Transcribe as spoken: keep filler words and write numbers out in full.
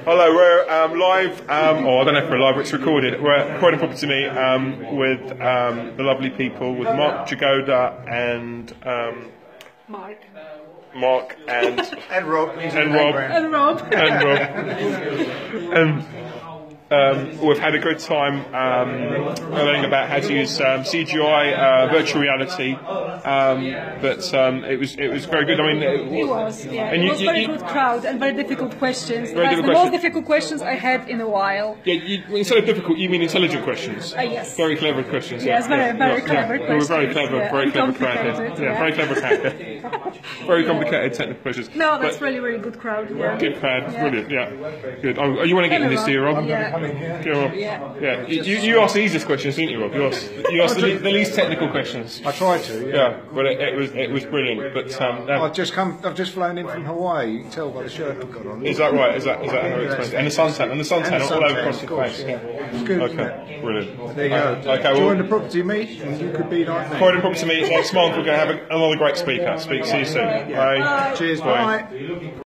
Hello, we're um, live, um, or I don't know if we're live, but it's recorded. We're at Croydon Property Meet um, with um, the lovely people, with Mark, Jagoda, and um, Mark. Mark and and Rob, and Rob, and Rob, and Rob, and um, we've had a good time um, learning about how to use um, C G I, uh, virtual reality. Um, but um, it was it was very good. I mean, it, it was yeah. And it you, was you, very you, good crowd and very difficult questions. Very That's difficult the questions. most difficult questions I had in a while. Yeah, you, instead of difficult, you mean intelligent questions. Uh, yes. Very clever questions. Yes, yeah. very very yeah. clever yeah. questions. We were very clever, yeah. very clever crowd. Complicated, Yeah. yeah, very clever crowd. Very complicated technical questions. No, that's but really really good crowd. Yeah. Good crowd, yeah. brilliant. Yeah, good. Oh, you want to get in this, do you, Rob? Yeah. Go on. Yeah. yeah. You, you asked the easiest questions, didn't you, Rob? You asked, you asked the, the least technical questions. I tried to. Yeah, yeah but it, it was it was brilliant. But um, um, I've just come. I've just flown in from Hawaii. You can tell by the shirt I've got on. Is that right? Is that is that how it explains? And the suntan, and the suntan And the all over suntan, across of your course, face. yeah. It's good. Okay, brilliant. There you go. Okay, well, Join the property meet, and you could be like me. Croydon Property Meet next month. We're going to have a, another great speaker. Speak to you soon. Bye. Cheers. Bye. Bye.